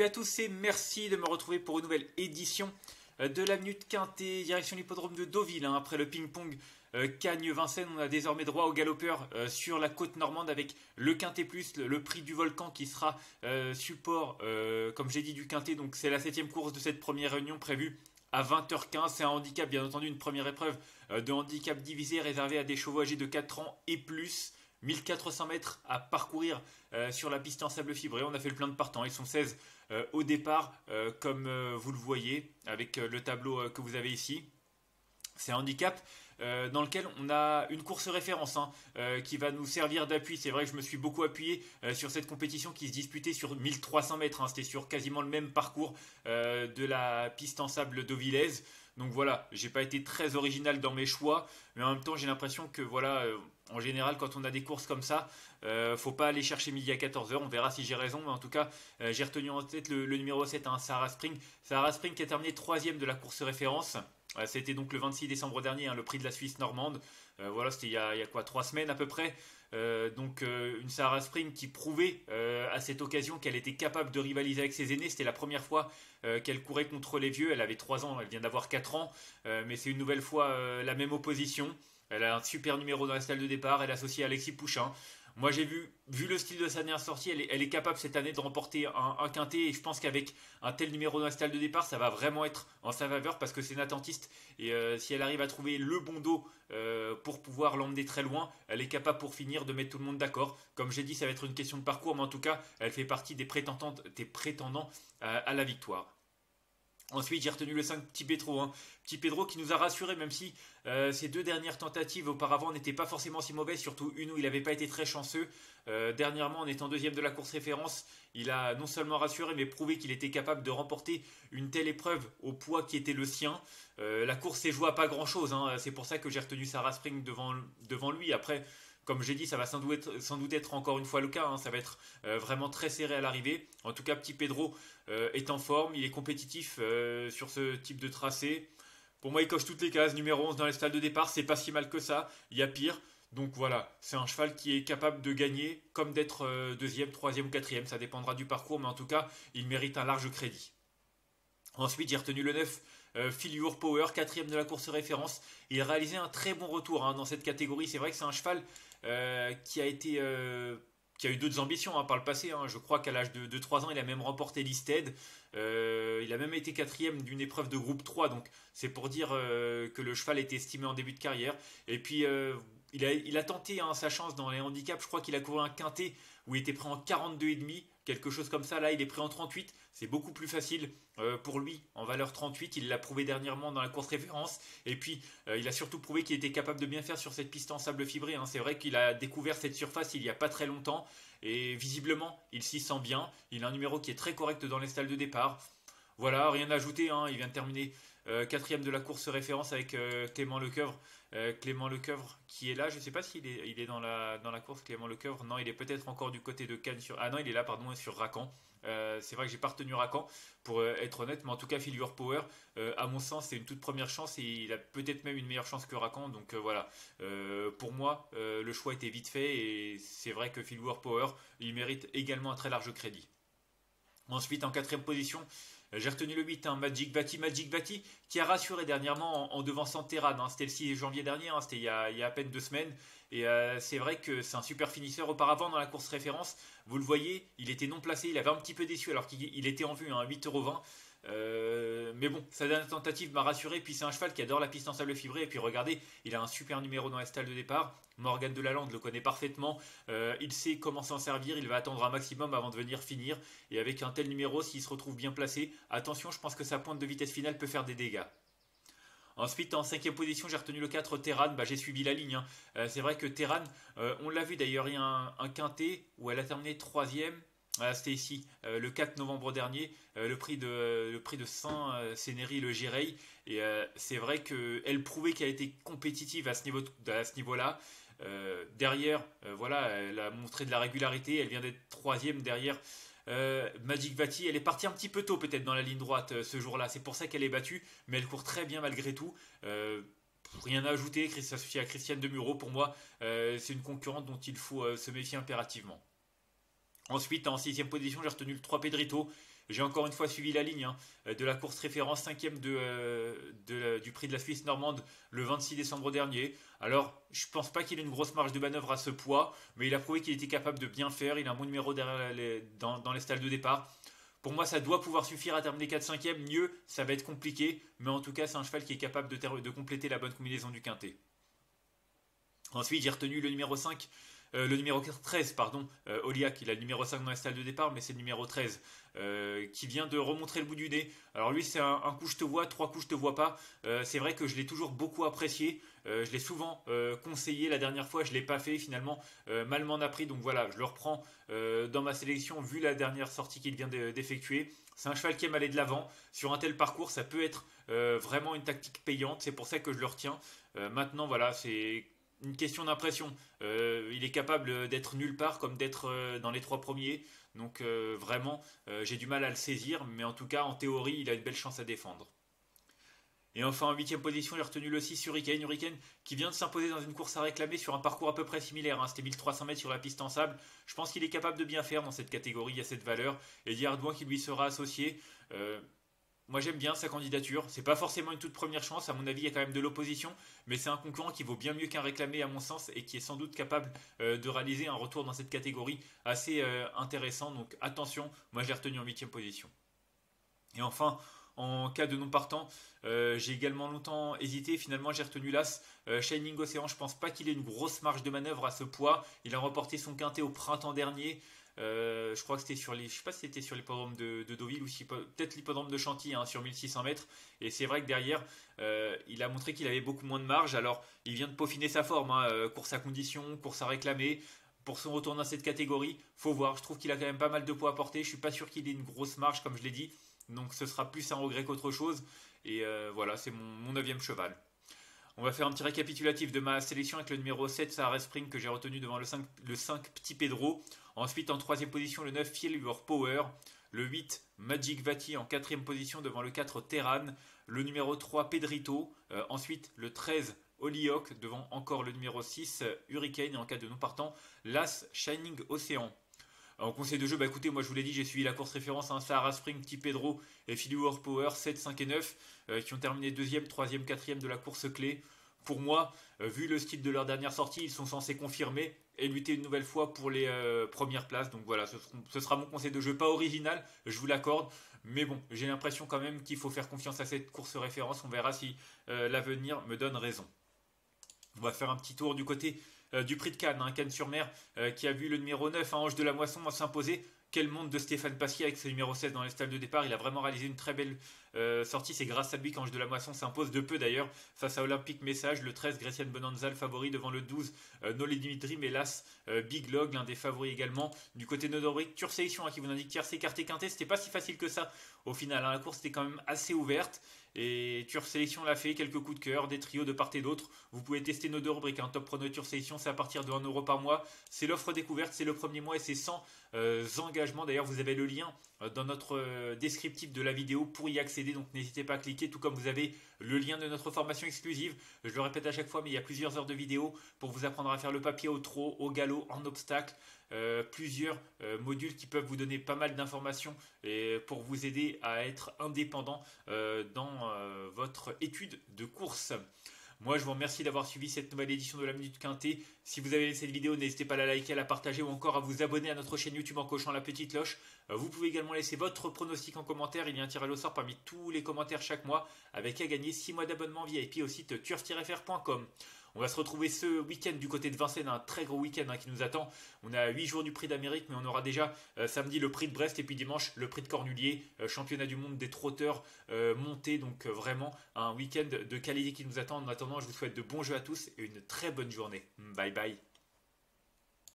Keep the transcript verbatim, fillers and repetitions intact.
Salut à tous et merci de me retrouver pour une nouvelle édition de la Minute Quintet, direction l'hippodrome de Deauville. Hein. Après le ping-pong euh, Cagnes-Vincennes, on a désormais droit au galopeur euh, sur la côte normande avec le Quintet Plus, le, le prix du Volcan qui sera euh, support, euh, comme j'ai dit, du Quintet. Donc c'est la septième course de cette première réunion prévue à vingt heures quinze. C'est un handicap, bien entendu, une première épreuve euh, de handicap divisé réservée à des chevaux âgés de quatre ans et plus. mille quatre cents mètres à parcourir euh, sur la piste en sable fibré. On a fait le plein de partants. Ils sont seize euh, au départ, euh, comme euh, vous le voyez, avec euh, le tableau euh, que vous avez ici. C'est un handicap euh, dans lequel on a une course référence hein, euh, qui va nous servir d'appui. C'est vrai que je me suis beaucoup appuyé euh, sur cette compétition qui se disputait sur mille trois cents mètres. Hein. C'était sur quasiment le même parcours euh, de la piste en sable deauvillaise. Donc voilà, j'ai pas été très original dans mes choix, mais en même temps j'ai l'impression que voilà, euh, en général quand on a des courses comme ça, euh, faut pas aller chercher midi à quatorze heures, on verra si j'ai raison, mais en tout cas euh, j'ai retenu en tête le, le numéro sept, hein, Sahara Spring. Sahara Spring qui a terminé troisième de la course référence. Euh, C'était donc le vingt-six décembre dernier, hein, le prix de la Suisse normande. Euh, voilà, c'était il y a, il y a quoi, trois semaines à peu près. Euh, donc euh, une Sahara Spring qui prouvait euh, à cette occasion qu'elle était capable de rivaliser avec ses aînés. C'était la première fois euh, qu'elle courait contre les vieux. Elle avait trois ans, elle vient d'avoir quatre ans, euh, mais c'est une nouvelle fois euh, la même opposition. Elle a un super numéro dans la salle de départ, elle est associée à Alexis Pouchin. Moi j'ai vu, vu le style de sa dernière sortie, elle est, elle est capable cette année de remporter un, un quintet et je pense qu'avec un tel numéro dans la salle de départ, ça va vraiment être en sa faveur parce que c'est une attentiste et euh, si elle arrive à trouver le bon dos euh, pour pouvoir l'emmener très loin, elle est capable pour finir de mettre tout le monde d'accord. Comme j'ai dit, ça va être une question de parcours, mais en tout cas, elle fait partie des prétendants, des prétendants à, à la victoire. Ensuite, j'ai retenu le cinq Petit Pedro. Hein. Petit Pedro qui nous a rassuré, même si euh, ses deux dernières tentatives auparavant n'étaient pas forcément si mauvaises, surtout une où il n'avait pas été très chanceux. Euh, dernièrement, en étant deuxième de la course référence, il a non seulement rassuré, mais prouvé qu'il était capable de remporter une telle épreuve au poids qui était le sien. Euh, la course s'est jouée à pas grand-chose. Hein. C'est pour ça que j'ai retenu Sahara Spring devant, devant lui. Après, comme j'ai dit, ça va sans doute, être, sans doute être encore une fois le cas. Hein. Ça va être euh, vraiment très serré à l'arrivée. En tout cas, Petit Pedro euh, est en forme. Il est compétitif euh, sur ce type de tracé. Pour moi, il coche toutes les cases. Numéro onze dans les stades de départ, c'est pas si mal que ça. Il y a pire. Donc voilà, c'est un cheval qui est capable de gagner, comme d'être euh, deuxième, troisième ou quatrième. Ça dépendra du parcours, mais en tout cas, il mérite un large crédit. Ensuite, j'ai retenu le neuf, euh, Phil Your Power, quatrième de la course référence. Il a réalisé un très bon retour hein, dans cette catégorie. C'est vrai que c'est un cheval euh, qui a été... Euh, qui a eu d'autres ambitions hein, par le passé. Hein. Je crois qu'à l'âge de, de trois ans, il a même remporté l'Isted. Euh, il a même été quatrième d'une épreuve de groupe trois. Donc c'est pour dire euh, que le cheval était estimé en début de carrière. Et puis euh, il, a, il a tenté hein, sa chance dans les handicaps. Je crois qu'il a couru un quintet où il était pris en quarante-deux virgule cinq. Quelque chose comme ça, là il est pris en trente-huit, c'est beaucoup plus facile euh, pour lui en valeur trente-huit, il l'a prouvé dernièrement dans la course référence, et puis euh, il a surtout prouvé qu'il était capable de bien faire sur cette piste en sable fibré, hein. C'est vrai qu'il a découvert cette surface il n'y a pas très longtemps, et visiblement il s'y sent bien, il a un numéro qui est très correct dans les stalles de départ. Voilà, rien à ajouter, hein. Il vient de terminer euh, quatrième de la course référence avec euh, Clément Lecoeuvre. Euh, Clément Lecoeuvre qui est là, je ne sais pas s'il est, il est dans, la, dans la course, Clément Lecoeuvre. Non, il est peut-être encore du côté de Cannes. Sur... Ah non, il est là, pardon, sur Racan. Euh, c'est vrai que j'ai pas retenu Racan, pour euh, être honnête, mais en tout cas, Phil Your Power, euh, à mon sens, c'est une toute première chance et il a peut-être même une meilleure chance que Racan. Donc euh, voilà, euh, pour moi, euh, le choix était vite fait et c'est vrai que Phil Your Power, il mérite également un très large crédit. Ensuite, en quatrième position, j'ai retenu le huit, hein, Magic Batty. Magic Batty qui a rassuré dernièrement en, en devançant Terran. Hein, c'était le six janvier dernier, hein, c'était il y, a, il y a à peine deux semaines. Et euh, c'est vrai que c'est un super finisseur. Auparavant, dans la course référence, vous le voyez, il était non placé. Il avait un petit peu déçu alors qu'il était en vue, hein, huit euros vingt. Euh, mais bon, sa dernière tentative m'a rassuré. Puis c'est un cheval qui adore la piste en sable fibré. Et puis regardez, il a un super numéro dans la stalle de départ. Morgan Delalande le connaît parfaitement. Euh, il sait comment s'en servir. Il va attendre un maximum avant de venir finir. Et avec un tel numéro, s'il se retrouve bien placé, attention, je pense que sa pointe de vitesse finale peut faire des dégâts. Ensuite, en cinquième position, j'ai retenu le quatre, Terran. Bah, j'ai suivi la ligne. Hein. Euh, c'est vrai que Terran, euh, on l'a vu d'ailleurs, il y a un, un quintet où elle a terminé troisième. Ah, c'était ici, euh, le quatre novembre dernier, euh, le prix de, euh, le prix de Saint-Cénéry, le Gireil. Et euh, c'est vrai qu'elle prouvait qu'elle était compétitive à ce niveau, à ce niveau-là. Euh, derrière, euh, voilà, elle a montré de la régularité. Elle vient d'être troisième derrière. Euh, Magic Batty, elle est partie un petit peu tôt peut-être dans la ligne droite euh, ce jour-là. C'est pour ça qu'elle est battue, mais elle court très bien malgré tout. Euh, rien à ajouter, s'associer à Christiane Demuro, pour moi, euh, c'est une concurrente dont il faut euh, se méfier impérativement. Ensuite, en sixième position, j'ai retenu le trois Pedrito. J'ai encore une fois suivi la ligne hein, de la course référence cinquième de, euh, de, du prix de la Suisse normande le vingt-six décembre dernier. Alors, je pense pas qu'il ait une grosse marge de manœuvre à ce poids, mais il a prouvé qu'il était capable de bien faire. Il a un bon numéro derrière les, dans, dans les stalles de départ. Pour moi, ça doit pouvoir suffire à terminer quatre cinquième. Mieux, ça va être compliqué, mais en tout cas, c'est un cheval qui est capable de, ter- de compléter la bonne combinaison du quintet. Ensuite, j'ai retenu le numéro cinq, euh, le numéro treize, pardon, euh, Oliac. Il a le numéro cinq dans la stalle de départ, mais c'est le numéro treize euh, qui vient de remontrer le bout du nez. Alors lui, c'est un, un coup je te vois, trois coups je te vois pas. Euh, c'est vrai que je l'ai toujours beaucoup apprécié. Euh, je l'ai souvent euh, conseillé. La dernière fois, je l'ai pas fait. Finalement, euh, mal m'en a pris. Donc voilà, je le reprends euh, dans ma sélection vu la dernière sortie qu'il vient d'effectuer. C'est un cheval qui aime aller de l'avant. Sur un tel parcours, ça peut être euh, vraiment une tactique payante. C'est pour ça que je le retiens. Euh, maintenant, voilà, c'est une question d'impression. Euh, il est capable d'être nulle part comme d'être euh, dans les trois premiers. Donc euh, vraiment, euh, j'ai du mal à le saisir. Mais en tout cas, en théorie, il a une belle chance à défendre. Et enfin, en huitième position, j'ai retenu le six Hurricane. Hurricane qui vient de s'imposer dans une course à réclamer sur un parcours à peu près similaire. Hein. C'était mille trois cents mètres sur la piste en sable. Je pense qu'il est capable de bien faire dans cette catégorie. Il y a cette valeur. Et Diardouin qui lui sera associé. Euh, Moi j'aime bien sa candidature, c'est pas forcément une toute première chance, à mon avis il y a quand même de l'opposition, mais c'est un concurrent qui vaut bien mieux qu'un réclamé à mon sens et qui est sans doute capable euh, de réaliser un retour dans cette catégorie assez euh, intéressant, donc attention, moi je l'ai retenu en huitième position. Et enfin, en cas de non partant, euh, j'ai également longtemps hésité. Finalement, j'ai retenu l'As euh, Shining Ocean. Je pense pas qu'il ait une grosse marge de manœuvre à ce poids. Il a remporté son quintet au printemps dernier. Euh, je crois que c'était sur les, je sais pas si c'était sur l'hippodrome de, de Deauville ou si, peut-être l'hippodrome de Chantilly hein, sur mille six cents mètres. Et c'est vrai que derrière, euh, il a montré qu'il avait beaucoup moins de marge. Alors, il vient de peaufiner sa forme, hein, euh, course à condition, course à réclamer. Pour son retour dans cette catégorie, faut voir. Je trouve qu'il a quand même pas mal de poids à porter. Je suis pas sûr qu'il ait une grosse marge, comme je l'ai dit. Donc, ce sera plus un regret qu'autre chose. Et euh, voilà, c'est mon, mon neuvième cheval. On va faire un petit récapitulatif de ma sélection avec le numéro sept, Sahara Spring, que j'ai retenu devant le cinq, le cinq Petit Pedro. Ensuite, en troisième position, le neuf Feel Your Power. Le huit Magic Vati en quatrième position devant le quatre Terran. Le numéro trois Pedrito. Euh, ensuite, le treize Holyoke devant encore le numéro six Hurricane. Et en cas de non partant, l'As Shining Ocean. En conseil de jeu, bah écoutez, moi je vous l'ai dit, j'ai suivi la course référence, hein, Sahara Spring, Petit Pedro et Philly Power sept, cinq et neuf, euh, qui ont terminé deuxième, troisième, quatrième de la course clé. Pour moi, euh, vu le style de leur dernière sortie, ils sont censés confirmer et lutter une nouvelle fois pour les euh, premières places. Donc voilà, ce, ce sera mon conseil de jeu, pas original, je vous l'accorde. Mais bon, j'ai l'impression quand même qu'il faut faire confiance à cette course référence. On verra si euh, l'avenir me donne raison. On va faire un petit tour du côté euh, du prix de Cannes, hein, Cannes-sur-Mer, euh, qui a vu le numéro neuf, hein, Ange de la Moisson, s'imposer. Quel monde de Stéphane Pasquier avec ce numéro seize dans les stalles de départ. Il a vraiment réalisé une très belle euh, sortie. C'est grâce à lui qu'Ange de la Moisson s'impose de peu d'ailleurs face à Olympique Message. Le treize, Grecian Bonanza, le favori devant le douze, euh, No Lady Dream. Hélas, euh, Big Log, l'un des favoris également. Du côté de Nodobrick, Tour Sélection hein, qui vous indique tiercé, écarté, quintet. C'était pas si facile que ça au final. Hein. La course était quand même assez ouverte. Et Tour Sélection l'a fait, quelques coups de cœur, des trios de part et d'autre. Vous pouvez tester nos deux rubriques, hein, Top Prono et Tour Sélection, c'est à partir de un euro par mois. C'est l'offre découverte, c'est le premier mois et c'est sans euh, engagement. D'ailleurs, vous avez le lien euh, dans notre euh, descriptif de la vidéo pour y accéder, donc n'hésitez pas à cliquer, tout comme vous avez le lien de notre formation exclusive. Je le répète à chaque fois, mais il y a plusieurs heures de vidéo pour vous apprendre à faire le papier au trot, au galop, en obstacle. Euh, plusieurs euh, modules qui peuvent vous donner pas mal d'informations et pour vous aider à être indépendant euh, dans euh, votre étude de course. Moi, je vous remercie d'avoir suivi cette nouvelle édition de la Minute Quintet. Si vous avez aimé cette vidéo, n'hésitez pas à la liker, à la partager ou encore à vous abonner à notre chaîne YouTube en cochant la petite cloche. Vous pouvez également laisser votre pronostic en commentaire. Il y a un tirage au sort parmi tous les commentaires chaque mois avec à gagner six mois d'abonnement V I P au site turf tiret f r point com. On va se retrouver ce week-end du côté de Vincennes, un très gros week-end hein, qui nous attend. On a huit jours du prix d'Amérique, mais on aura déjà euh, samedi le prix de Brest et puis dimanche le prix de Cornulier, euh, championnat du monde des trotteurs euh, montés. Donc euh, vraiment un week-end de qualité qui nous attend. En attendant, je vous souhaite de bons jeux à tous et une très bonne journée. Bye bye.